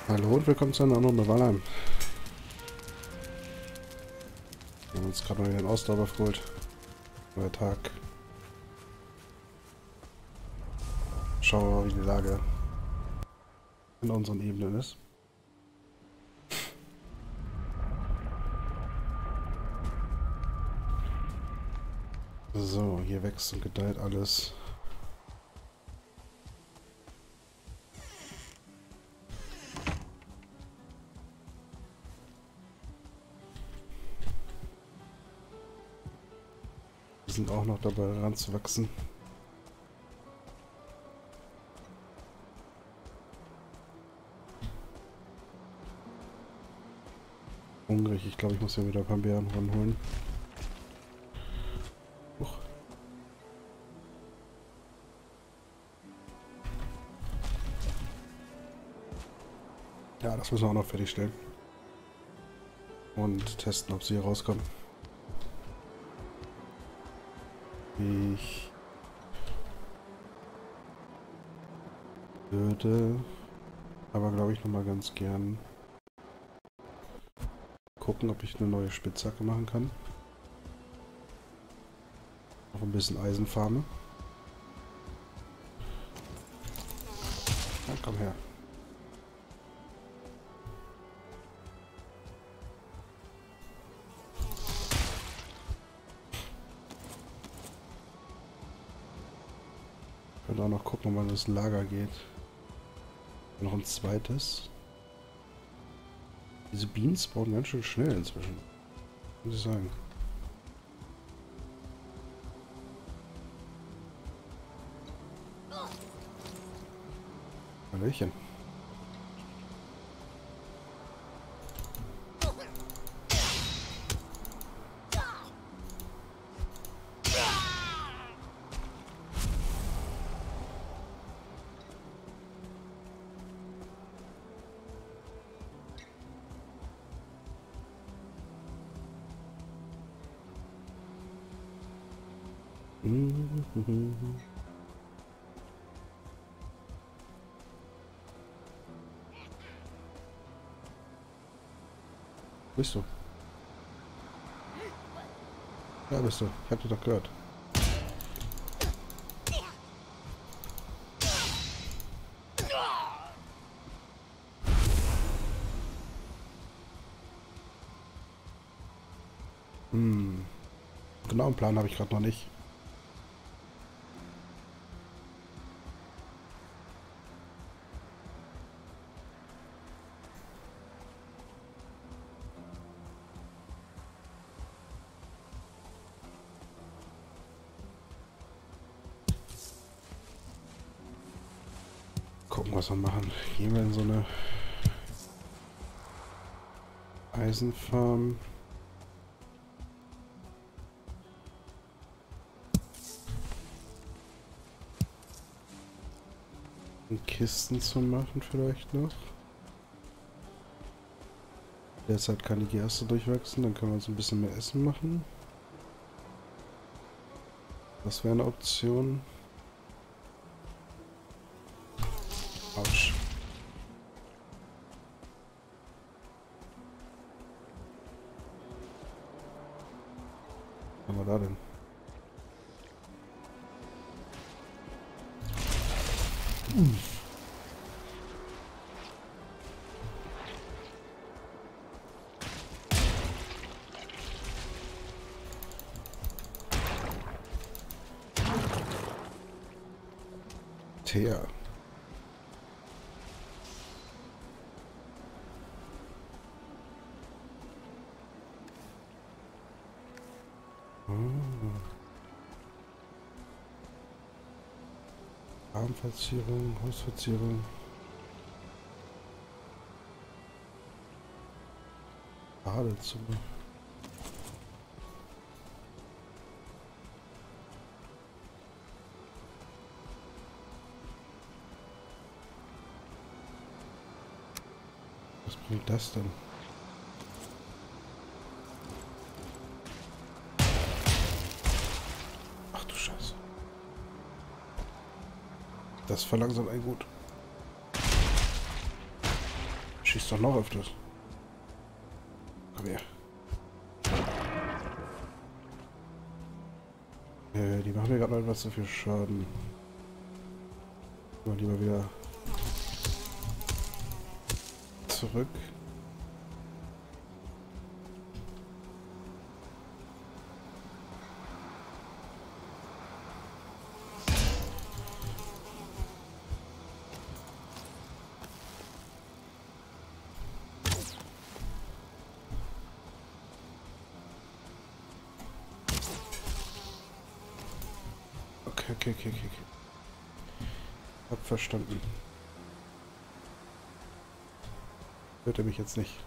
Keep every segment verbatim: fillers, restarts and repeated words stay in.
Hallo und willkommen zu einer anderen Runde Valheim. Wir haben uns gerade mal wieder einen Ausdauer geholt. Neuer Tag. Schauen wir mal, wie die Lage in unseren Ebenen ist. So, hier wächst und gedeiht alles. Wir sind auch noch dabei ranzuwachsen. Hungrig, ich glaube, ich muss ja wieder ein paar Beeren ranholen. Huch. Ja, das müssen wir auch noch fertigstellen. Und testen, ob sie hier rauskommen. Ich würde aber, glaube ich, noch mal ganz gern gucken, ob ich eine neue Spitzhacke machen kann. Noch ein bisschen Eisen farme. Ja, komm her. Ich könnte auch noch gucken, ob man ins Lager geht. Noch ein zweites. Diese Beans spawnen ganz schön schnell inzwischen. Muss ich sagen. Hallöchen. Bist du? Ja, bist du. Ich hab dich doch gehört. Hm. Genau einen Plan habe ich gerade noch nicht. Gucken, was wir machen. Gehen wir in so eine Eisenfarm. Um Kisten zu machen vielleicht noch. Derzeit kann die Gerste durchwachsen, dann können wir uns ein bisschen mehr Essen machen. Das wäre eine Option. Autsch. Was haben wir da denn? Hm. Teer. Armverzierung, Hausverzierung. Badezimmer. Was bringt das denn? Ach du Scheiße. Das verlangsamt ein gut. Schießt doch noch öfters. Komm her. Äh, die machen mir gerade etwas zu viel Schaden. Mal lieber wieder zurück. Okay, okay, okay, okay. Hab verstanden. Hört er mich jetzt nicht?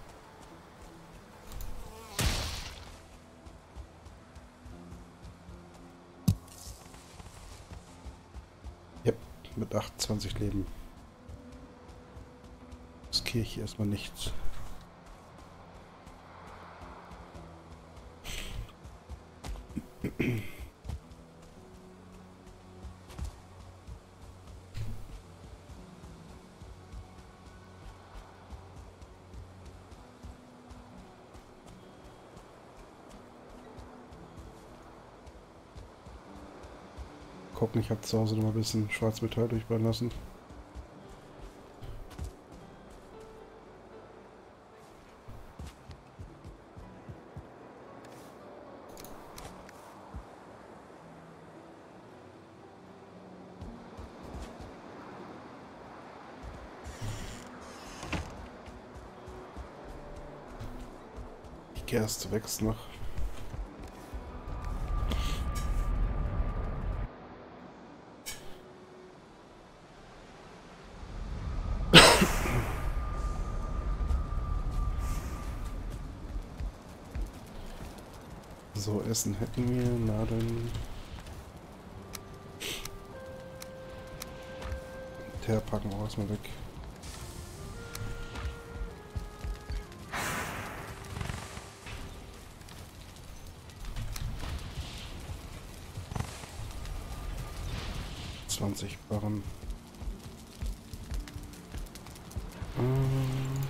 Yep, mit achtundzwanzig Leben. Riskiere ich erstmal nichts. Gucken, ich habe zu Hause noch mal ein bisschen Schwarzmetall durchbrennen lassen. Die Gerste wächst noch. So, Essen hätten wir, Nadeln. Teer packen wir erstmal weg. zwanzig Barren. Ähm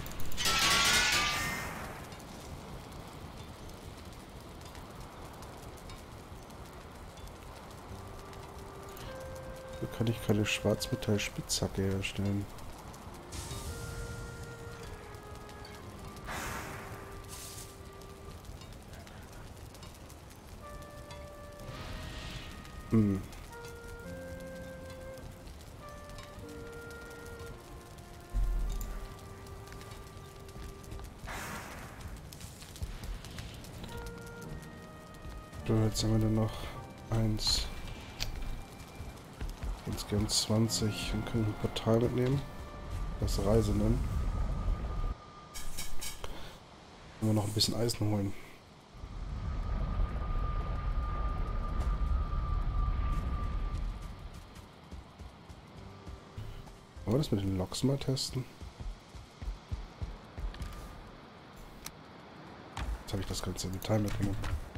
so kann ich keine Schwarzmetall-Spitzhacke herstellen. Hm. So, jetzt haben wir nur noch eins. Insgesamt zwanzig. Dann können wir ein Portal mitnehmen. Das Reise nennen. Und wir noch ein bisschen Eisen holen. Wollen wir das mit den Loks mal testen? Jetzt habe ich das ganze Metall mitgenommen.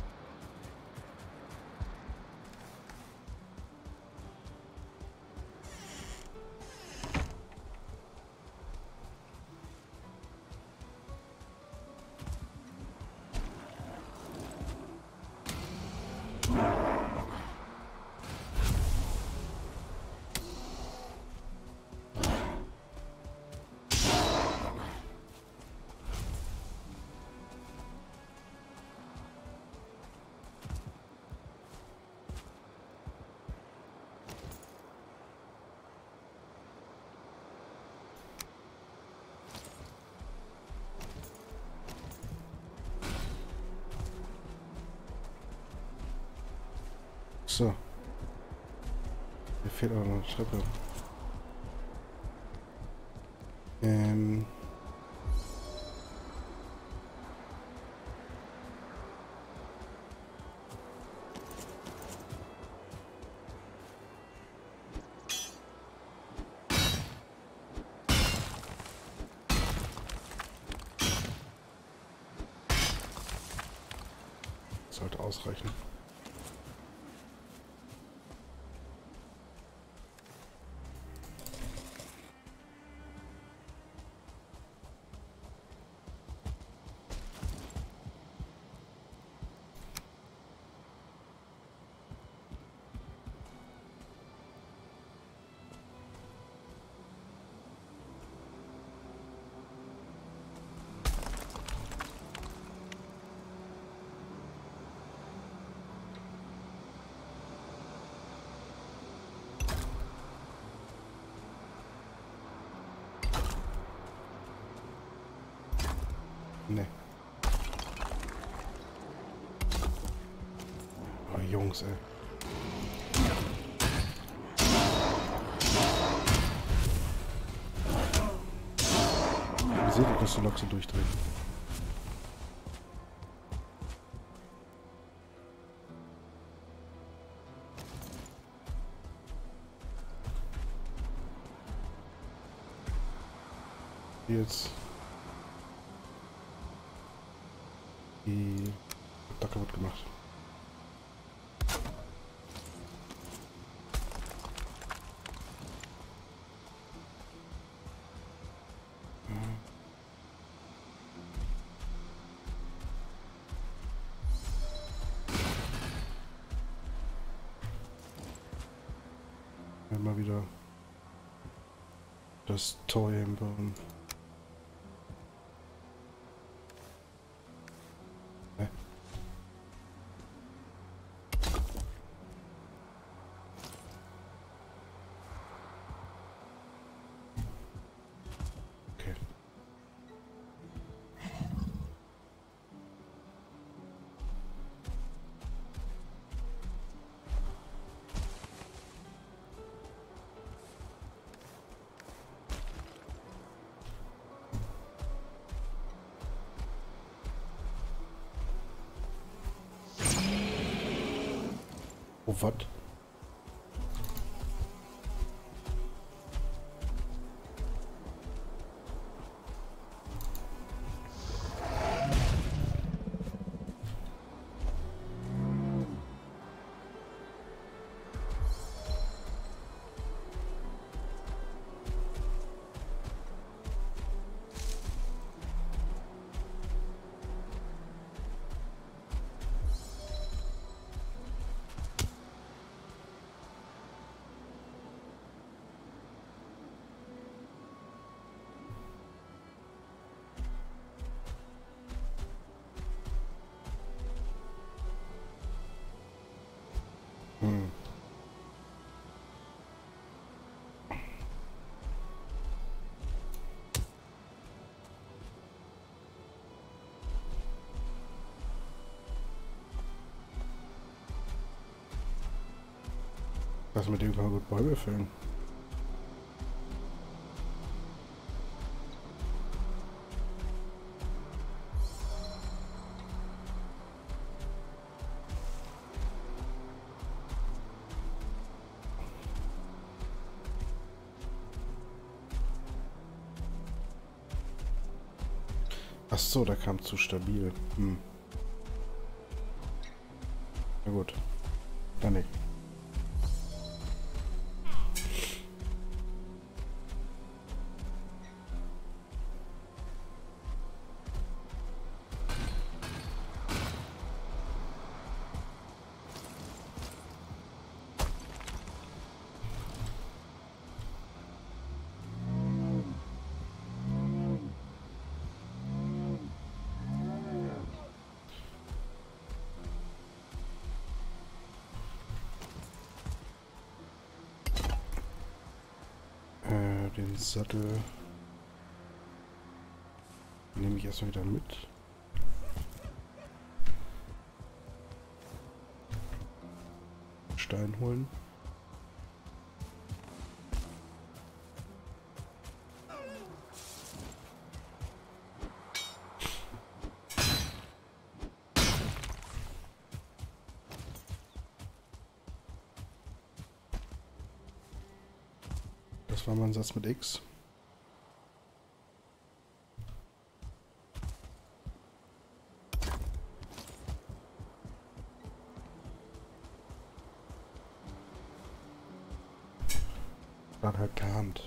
So. Mir fehlt aber noch eine Treppe. Ähm. Sollte ausreichen. Ne. Oh, Jungs, ey. Wie seht ihr, dass die Lok so durchdreht? Jetzt die da kaputt gemacht. Mal wieder das Tor hier hinbauen. Ne. Okay. Oh, was? Hm. Lass mit dem kann man gut Bäume fällen. Ach so, der kam zu stabil. Hm. Na gut. Dann nicht. Den Sattel nehme ich erstmal wieder mit. Stein holen. Das war mein Satz mit X. Dann halt geahnt.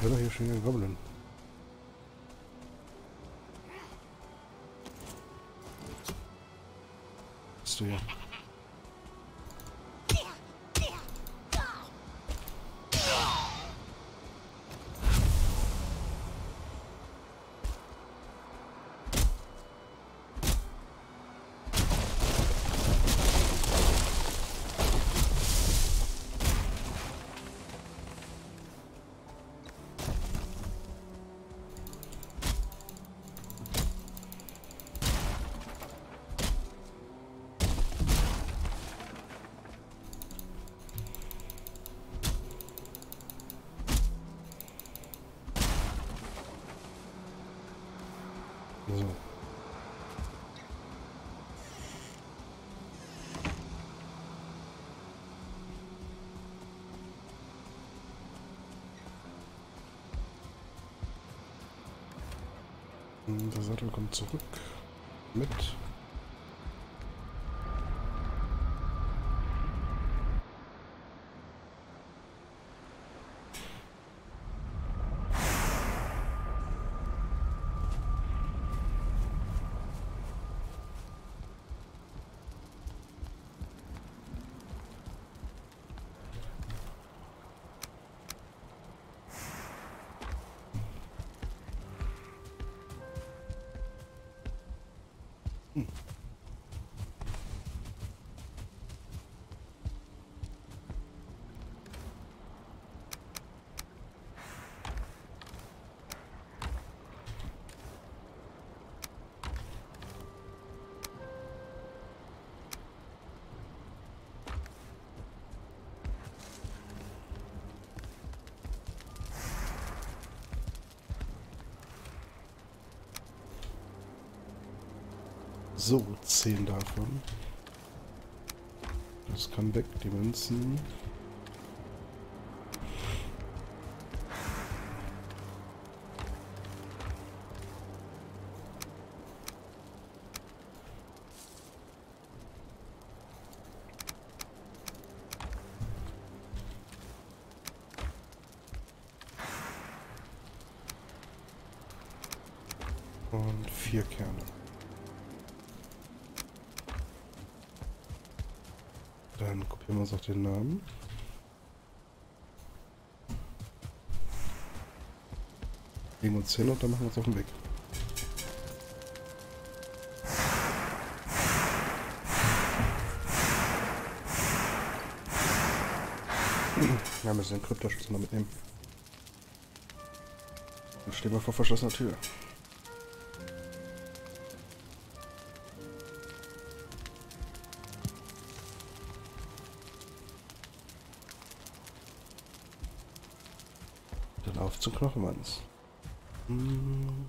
höre doch hier schon den Goblin. Bist du hier? So. Der Sattel kommt zurück mit. Hm. So, zehn davon. Das kann weg, die Münzen. Und vier Kerne. Dann kopieren wir uns auch den Namen. Legen uns hin und dann machen wir uns auf den Weg. Ja, müssen den Kryptoschlüssel noch mitnehmen. Dann stehen wir vor verschlossener Tür. Dann auf zum Knochenmanns. Hm.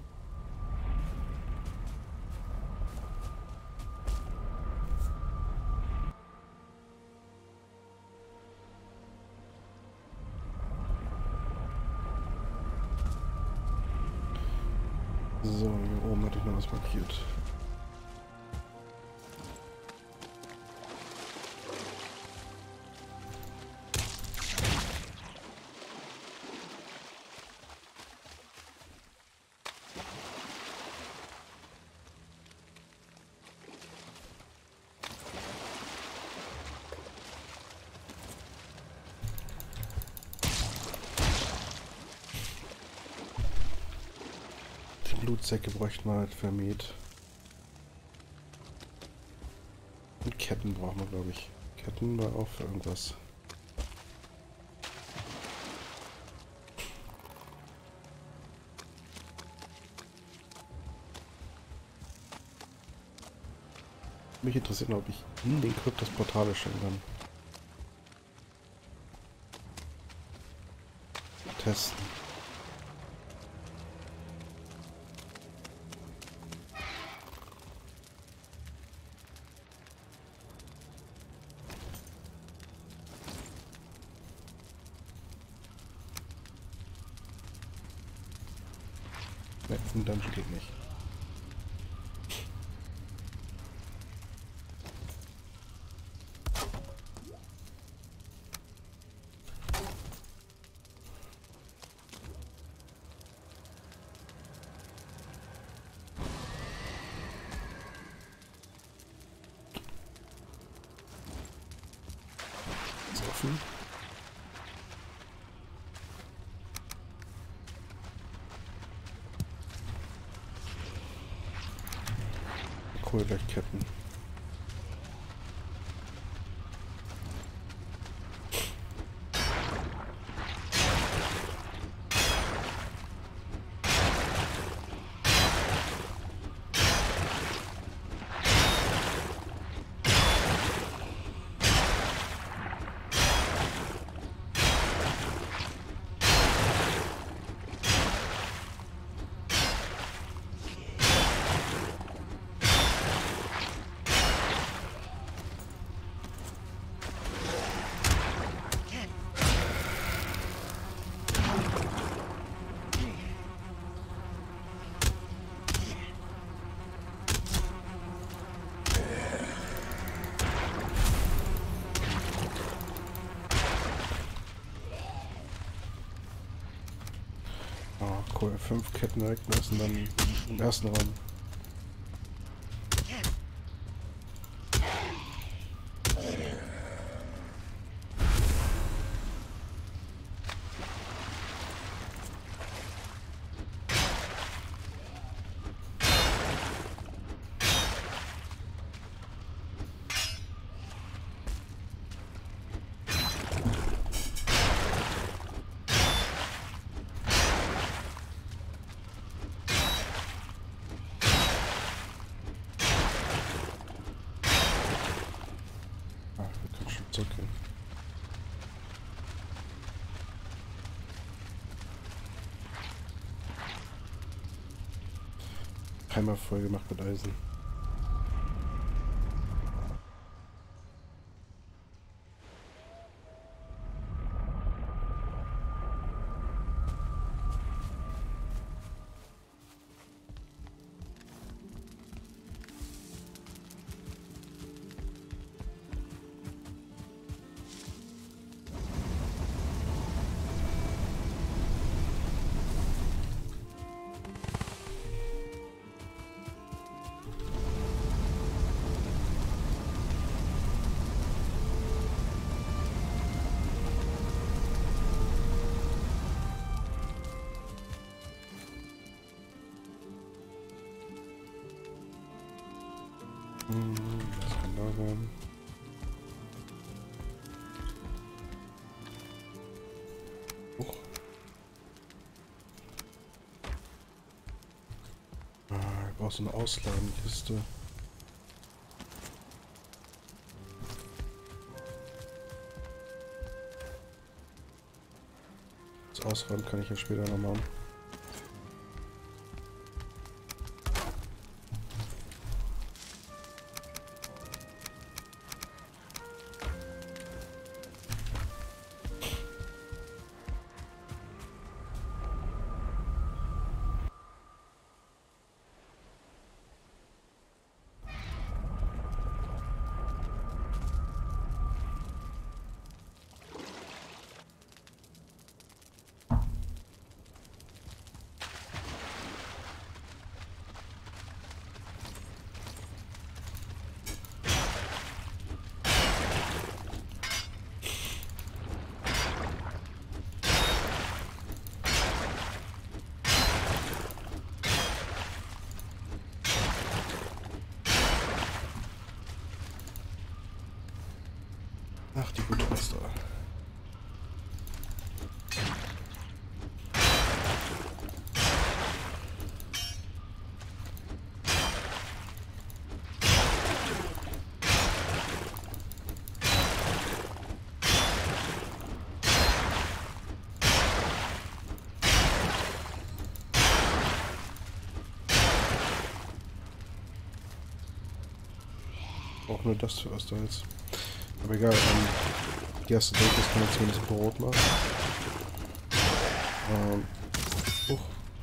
So, hier oben hatte ich noch was markiert. Blutsäcke bräuchten wir halt vermäht. Und Ketten brauchen wir, glaube ich. Ketten war auch für irgendwas. Mich interessiert noch, ob ich in den Krypt das Portal stellen kann. Testen. Ne, ein Dungeon geht nicht. offen. Kohlwerkketten. Cool, fünf Ketten weglassen, dann im ersten Raum. Okay. Einmal voll gemacht mit Eisen. Hm, das kann da sein. Huch. Ah, ich brauche so eine Ausladenkiste. Das Ausladen kann ich ja später noch machen. Ach, die gute Muster. Auch nur das für Ostholz. Aber egal, ähm, die erste Date kann man zumindest Brot machen. Ähm, uch.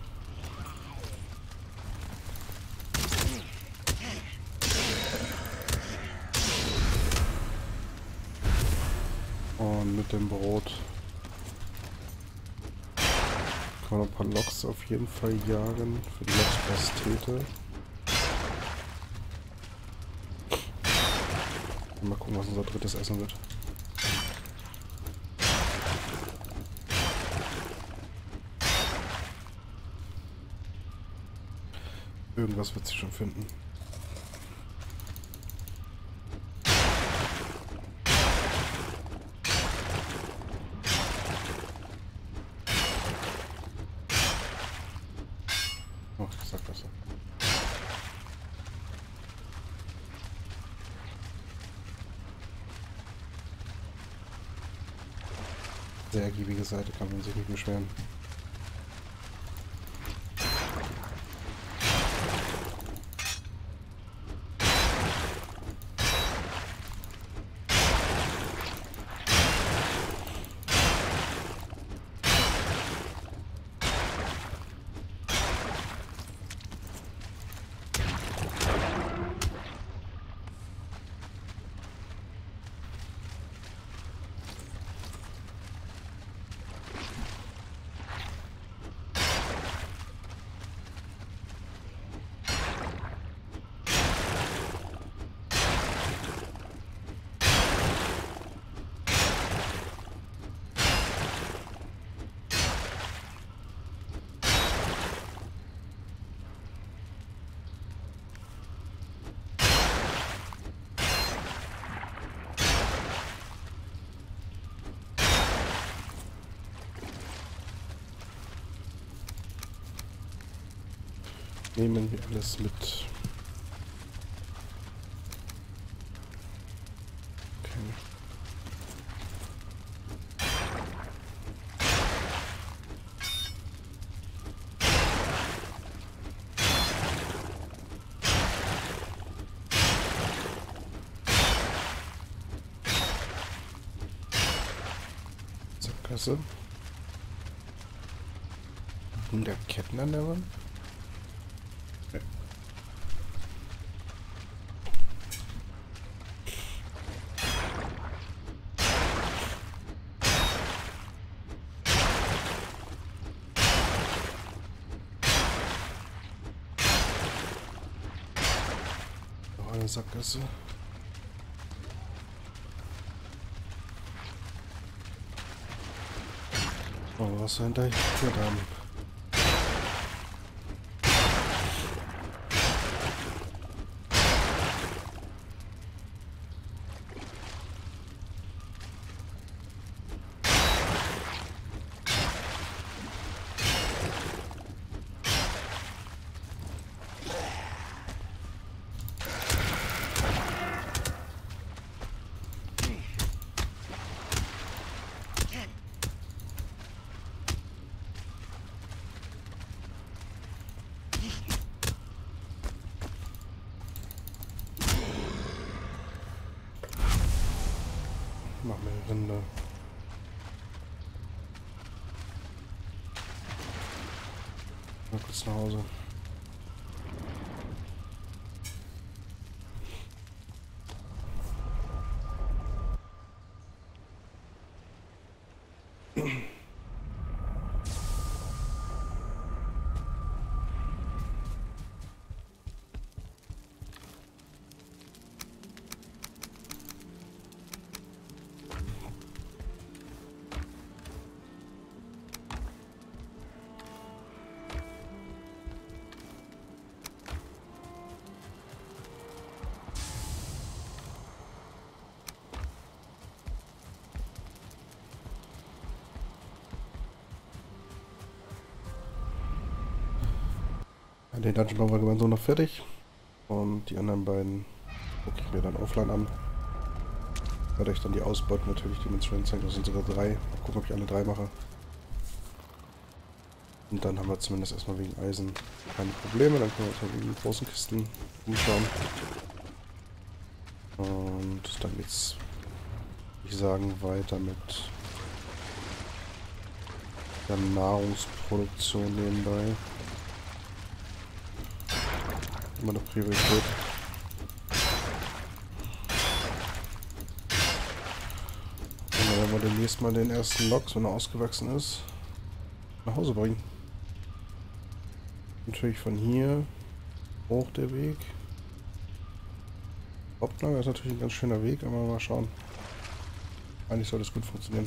Und mit dem Brot kann man ein paar Loks auf jeden Fall jagen für die Loks-Pastete. Mal gucken, was unser drittes Essen wird. Irgendwas wird sie schon finden. Oh, Sackgasse. Sehr ergiebige Seite, kann man sich nicht beschweren. Nehmen wir alles mit. Okay. Sackgasse. hundert Ketten an der Wand. Eine Sackgasse. Oh, was sind da hier dran? Mach mir Rinde. Mal kurz nach Hause. Den Dungeon bauen wir gemeinsam noch fertig. Und die anderen beiden gucke ich mir dann offline an. Werde euch dann die Ausbeute natürlich dementsprechend zeigen. Das sind sogar drei. Mal gucken, ob ich alle drei mache. Und dann haben wir zumindest erstmal wegen Eisen keine Probleme. Dann können wir uns mal wegen den großen Kisten umschauen. Und dann geht's, würde ich sagen, weiter mit der Nahrungsproduktion nebenbei. Immer eine Priorität. Und dann werden wir demnächst mal den ersten Loks, wenn er ausgewachsen ist, nach Hause bringen. Natürlich von hier hoch der Weg. Hauptlager ist natürlich ein ganz schöner Weg, aber mal schauen. Eigentlich soll das gut funktionieren.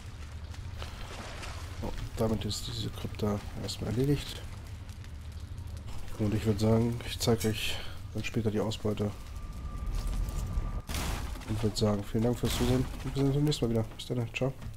So, damit ist diese Krypta erstmal erledigt. Und ich würde sagen, ich zeige euch dann später die Ausbeute. Und würde sagen, vielen Dank fürs Zusehen und wir sehen uns beim nächsten Mal wieder. Bis dann, ciao.